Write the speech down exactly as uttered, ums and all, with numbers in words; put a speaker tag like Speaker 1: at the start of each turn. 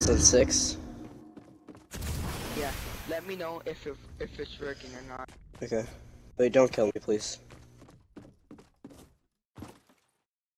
Speaker 1: on six.
Speaker 2: Yeah. Let me know if it, if it's working or not.
Speaker 1: Okay. Wait, don't kill me, please.